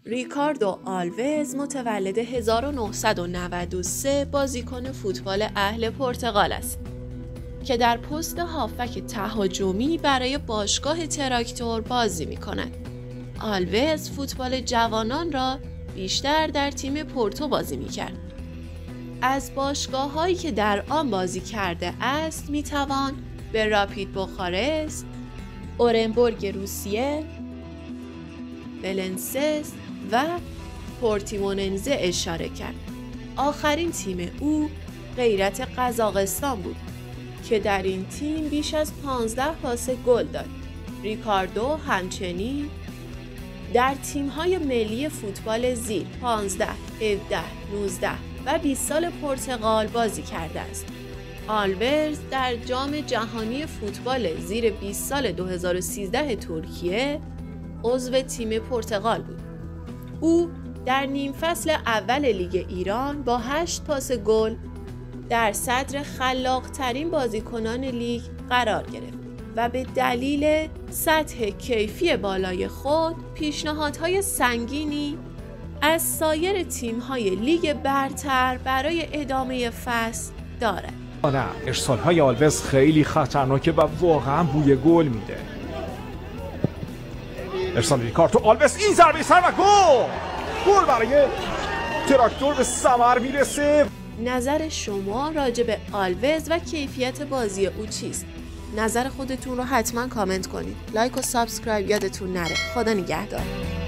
ریکاردو آلوز متولد 1993 بازیکن فوتبال اهل پرتغال است که در پست هافبک تهاجمی برای باشگاه تراکتور بازی می‌کند. آلوز فوتبال جوانان را بیشتر در تیم پورتو بازی می‌کرد. از باشگاه‌هایی که در آن بازی کرده است می‌توان به راپید بوخارست، اورنبورگ روسیه، بلنسس و پورتیموننزه اشاره کرد. آخرین تیم او غیرت قزاقستان بود که در این تیم بیش از 15 پاس گل داد. ریکاردو همچنین در تیم‌های ملی فوتبال زیر 15، 17، 19 و 20 سال پرتغال بازی کرده است. آلوز در جام جهانی فوتبال زیر 20 سال 2013 ترکیه عضو تیم پرتغال بود. او در نیم فصل اول لیگ ایران با 8 پاس گل در صدر خلاق‌ترین بازیکنان لیگ قرار گرفت و به دلیل سطح کیفی بالای خود پیشنهادهای سنگینی از سایر تیم‌های لیگ برتر برای ادامه فصل دارد. نه، ارسال‌های آلوز خیلی خطرناکه و واقعا بوی گل میده. ارسال ریکاردو آلوز، این ضربه سر و گل برای تراکتور به ثمر میرسه. نظر شما راجع به آلوز و کیفیت بازی او چیست؟ نظر خودتون رو حتما کامنت کنید. لایک و سابسکرایب یادتون نره. خدا نگهدار.